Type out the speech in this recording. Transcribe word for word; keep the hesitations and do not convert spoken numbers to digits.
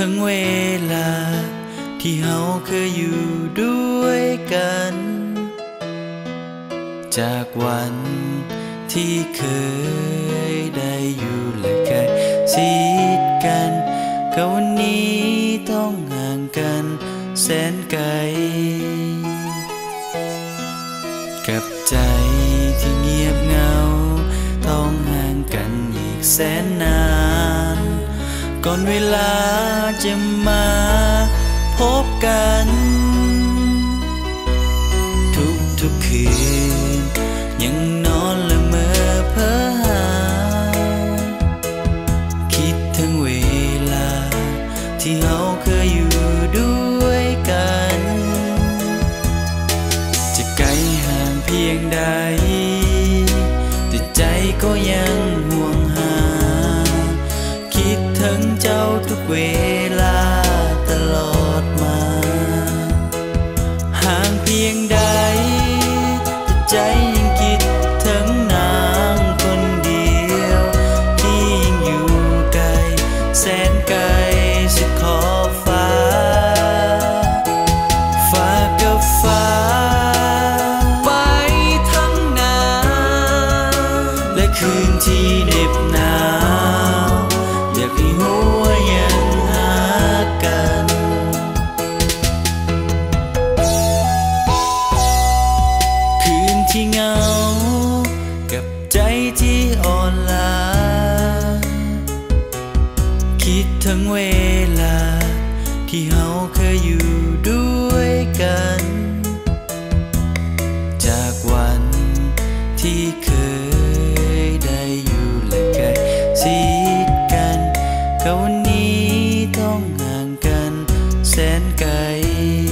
ถึงเวลาที่เฮาเคยอยู่ด้วยกันจากวันที่เคยได้อยู่และใกล้ชิดกันกับวันนี้ต้องห่างกันแสนไกลกับใจที่เงียบเหงาต้องห่างกันอีกแสนนานก่อนเวลาจะมาพบกันทุกทุกคืนยังนอนละเมอเพ้อหาคิดถึงเวลาที่เราเคยอยู่ด้วยกันจะไกลห่างเพียงใดแต่ใจก็ยังห่วงหาคิดถึงเจ้าทุกเวลาตลอดมาห่างเพียงใดแต่ใจยังคิดถึงนางคนเดียวที่ยังอยู่ไกลแสนไกลสุดขอบฟ้าฟ้ากับฟ้าไปทั้งนาและคืนที่เหน็บหนาวอยากให้หัวยังหากันคืนที่เหงากับใจที่อ่อนล้าคิดถึงเวลาที่เฮาเคยอยู่ด้วยกันจากวันที่เคยได้อยู่และใกล้ชิดกันกับวันนี้ต้องห่างกันแสนไกล